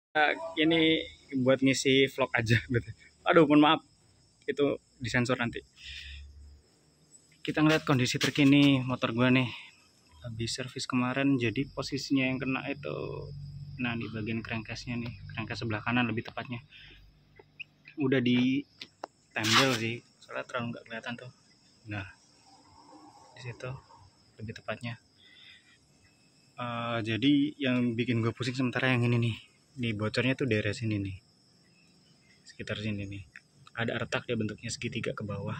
Ini buat ngisi vlog aja gitu. Aduh, mohon maaf, itu disensor nanti. Kita ngeliat kondisi terkini motor gua nih. Habis servis kemarin, jadi posisinya yang kena itu, nah di bagian crankcase-nya nih, crankcase sebelah kanan lebih tepatnya. Udah di tembel sih, soalnya terlalu nggak kelihatan tuh. Nah, di situ lebih tepatnya. Jadi yang bikin gue pusing sementara yang ini nih. Nih bocornya tuh daerah sini nih, sekitar sini nih. Ada retak ya, bentuknya segitiga ke bawah.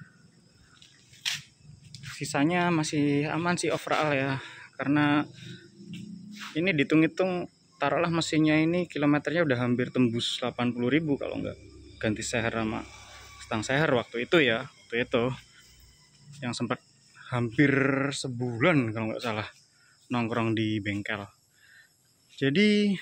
Sisanya masih aman sih overall ya, karena ini dihitung-hitung taruhlah mesinnya ini kilometernya udah hampir tembus 80.000 kalau nggak ganti seher sama stang seher waktu itu ya, waktu itu yang sempat hampir sebulan kalau nggak salah nongkrong di bengkel. Jadi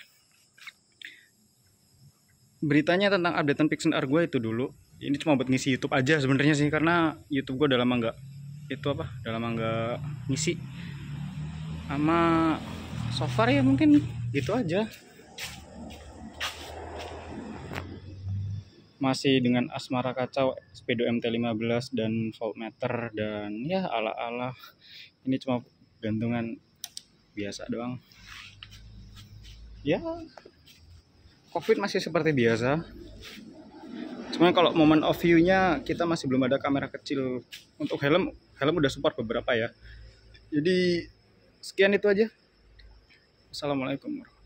beritanya tentang updatean Pixen R gue itu dulu. Ini cuma buat ngisi YouTube aja sebenarnya sih, karena YouTube gue udah lama nggak udah lama nggak ngisi. Sama so far ya mungkin gitu aja. Masih dengan asmara kacau, speedo MT15 dan voltmeter, dan ya ala-ala ini cuma gantungan biasa doang. Ya, COVID masih seperti biasa. Cuma kalau moment of view-nya kita masih belum ada kamera kecil. Untuk helm udah support beberapa ya. Jadi sekian itu aja. Assalamualaikum warahmatullahi wabarakatuh.